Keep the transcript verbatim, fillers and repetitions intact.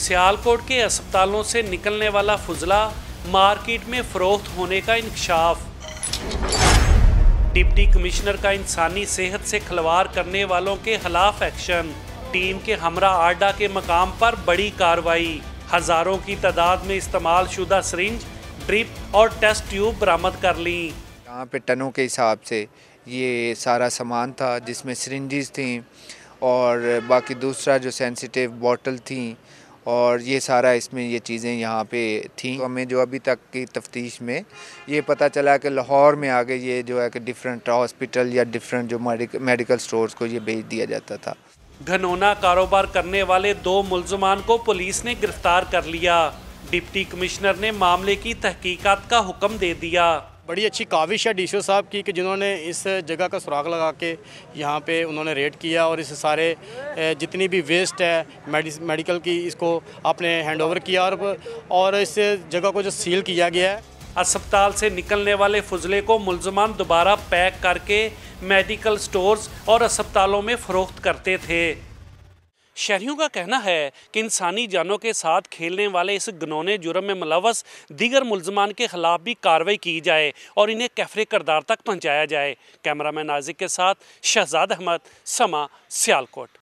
सियालकोट के अस्पतालों से निकलने वाला फुजला मार्केट में फरोख्त होने का इंकशाफ। डिप्टी कमिश्नर का इंसानी सेहत से खिलवाड़ करने वालों के खिलाफ एक्शन। टीम के हमरा आडा के मकाम पर बड़ी कार्रवाई। हजारों की तादाद में इस्तेमाल शुदा सिरिंज, ड्रिप और टेस्ट ट्यूब बरामद कर ली। यहाँ पे टनों के हिसाब से ये सारा सामान था, जिसमें सिरिंजेस थी और बाकी दूसरा जो सेंसिटिव बॉटल थी, और ये सारा इसमें ये चीज़ें यहाँ पे थी। तो हमें जो अभी तक की तफ्तीश में ये पता चला कि लाहौर में आगे ये जो है कि डिफरेंट हॉस्पिटल या डिफरेंट जो मेडिकल स्टोर्स को ये भेज दिया जाता था। घनौना कारोबार करने वाले दो मुल्ज़मान को पुलिस ने गिरफ्तार कर लिया। डिप्टी कमिश्नर ने मामले की तहकीकात का हुक्म दे दिया। बड़ी अच्छी काविश है डीसीओ साहब की कि जिन्होंने इस जगह का सुराग लगा के यहाँ पे उन्होंने रेड किया और इस सारे जितनी भी वेस्ट है मेडिकल की इसको आपने हैंडओवर किया और और इस जगह को जो सील किया गया है। अस्पताल से निकलने वाले फुजले को मुल्ज़मान दोबारा पैक करके मेडिकल स्टोर्स और अस्पतालों में फरोख्त करते थे। शहरियों का कहना है कि इंसानी जानों के साथ खेलने वाले इस घिनौने जुर्म में मुलव्वस दीगर मुल्ज़मान के खिलाफ भी कार्रवाई की जाए और इन्हें कैफरे किरदार तक पहुँचाया जाए। कैमरामैन नाजिक के साथ शहजाद अहमद, समा, सियालकोट।